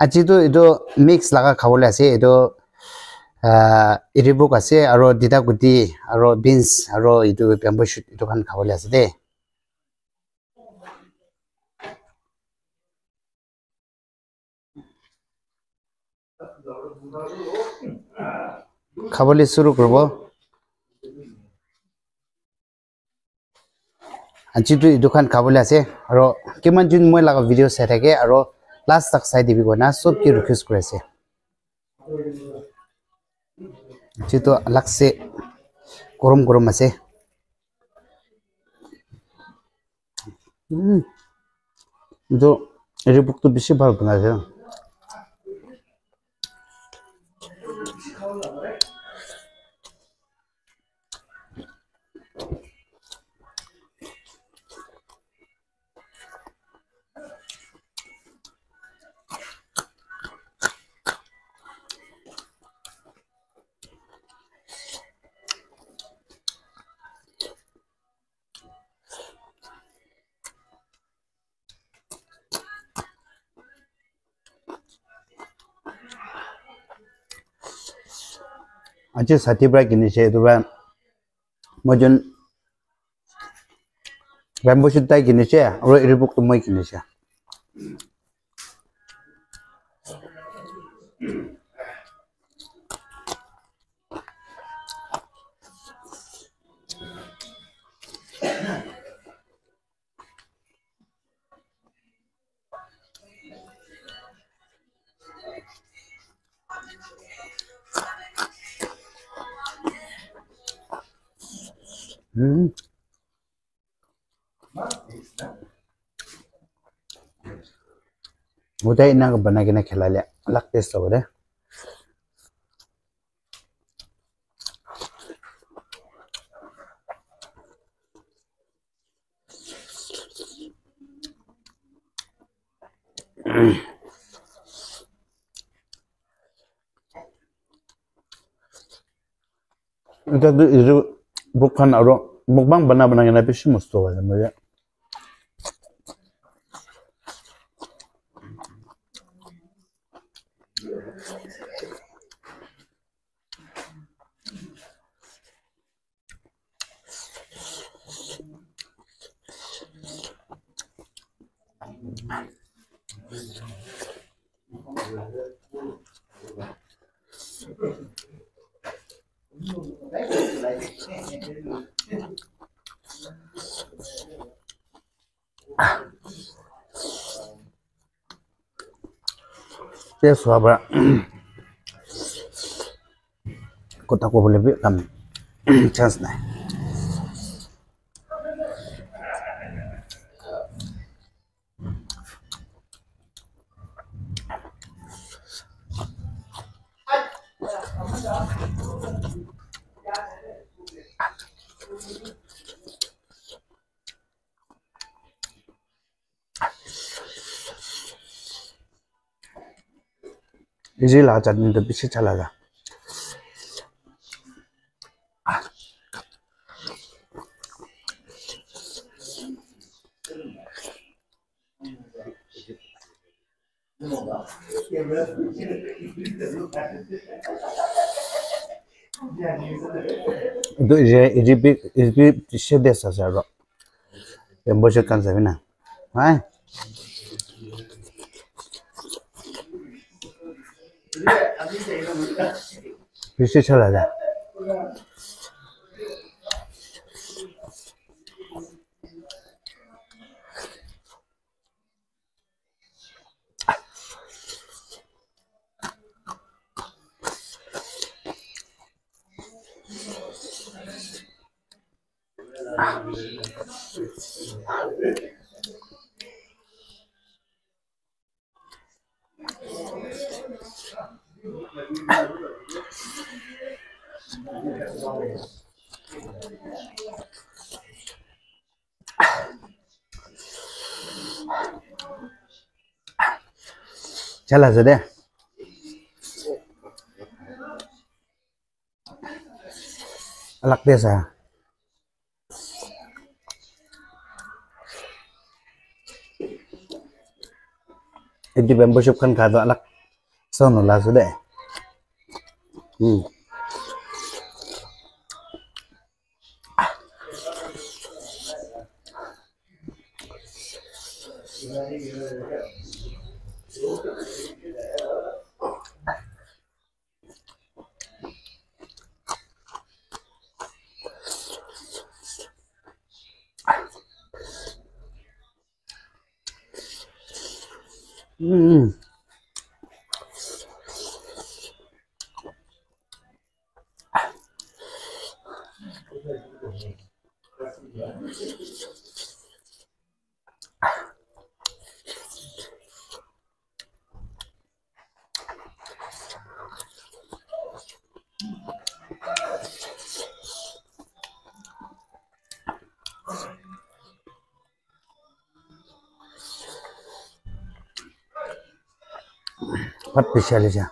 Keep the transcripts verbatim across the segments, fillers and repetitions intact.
আজি তো এটো মিক্স লাগা খাবলে আছে এটো ইরিবুক আছে আৰু দিতা গুটি আৰু বিনস আৰু এটো বেম্বু শুট এটো খান খাবলে আছে দে খাবলে শুরু করব আজি তো এটো খান খাবলে আছে আৰু কিমান দিন মই লাগা ভিডিও চাই থাকে আৰু লাস্ট তক চাই দিবি গনা সব কি রিকোয়েস্ট করেছে যেটো লাগছে গরম গরম আছে হুম তো ইরিবুক তো বেশি ভালো বানাছে আজি ষাঠি পৰা কিনিছে এটোবা মজন বেম্বু শুট তাই কিনিছে আৰু ইৰিবুক তো মই কিনিছে হুম मुझे इना बना के ना खिला ले अलग टेस्ट हो रहा है इधर तो इधर बुक खान और मुकबांग बना बना के ना भी मस्त हो रहा है मुझे ये सुबह kota ko boleh bi kam chance nahi easy ला चटनी तो पीछे चला जा itu je ijipi ijipi tishe desa saro yang bocor kan sabina hai pीछे चला जा चला जा दे अलग desa itu membership kan kado alak Son là rồi đấy. Ừ. Ừ. Bắt bị xe lên chưa?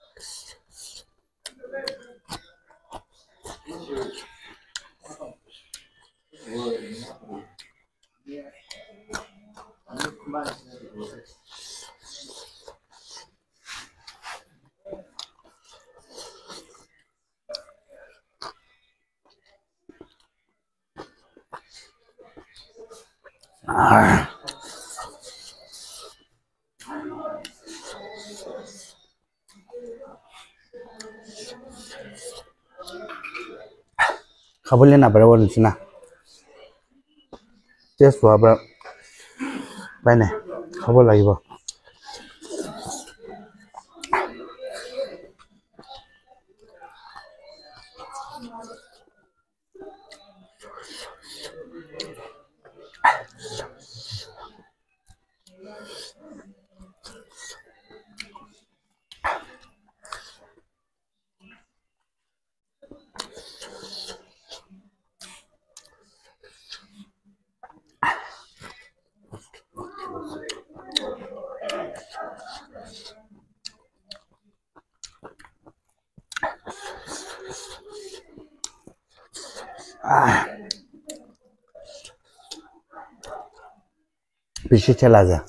À. খাবলৈ নাপাৰিব নিচিনা টেষ্ট হোৱাৰ পৰা পাই নাই খাব লাগিব বেশি ঠেলা যায়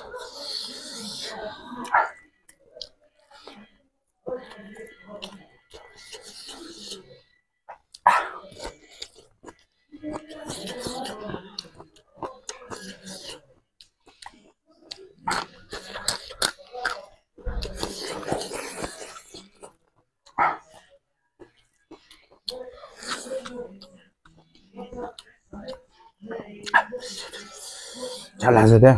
ঠেলা আছে দে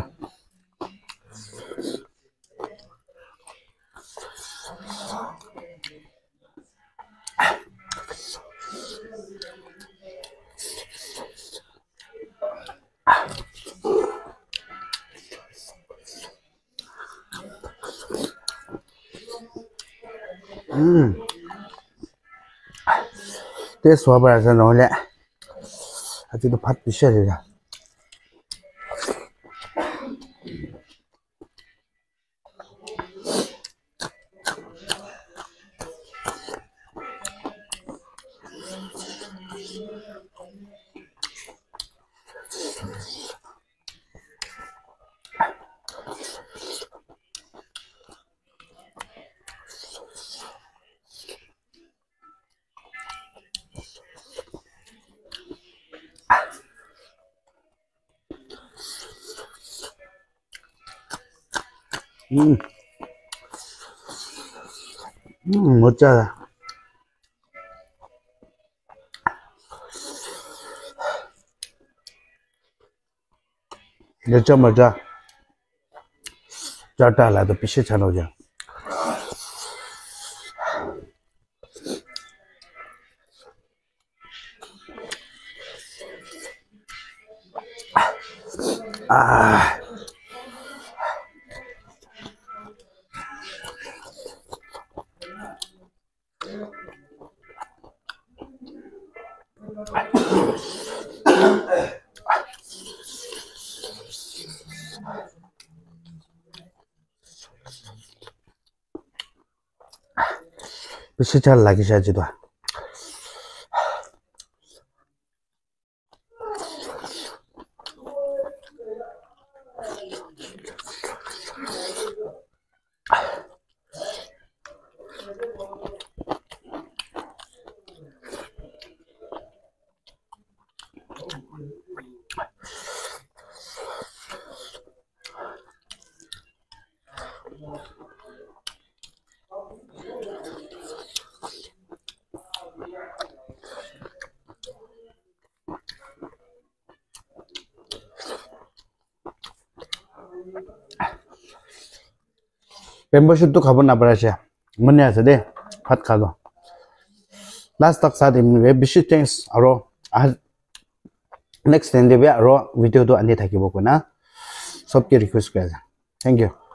উম টেষ্ট হোৱাৰ পৰা আছে নহ'লে আজিতো ভাত বিচাৰি যা উম উম মজা मजा मजा चाटा ला तो पीछे छन हो जा आ पीछे चल लगी शायद तो বেম্বো শুটটো খাব নাপাৰিছে মনে আছে দে ভাত খাব লাষ্ট তক চাই দিম বেছি থেংকছ আৰু নেক্সট টাইম দিবি আৰু ভিডিঅ'টো আনি থাকিব কোনা সবকে ৰিকুৱেষ্ট কৰে থেংক ইউ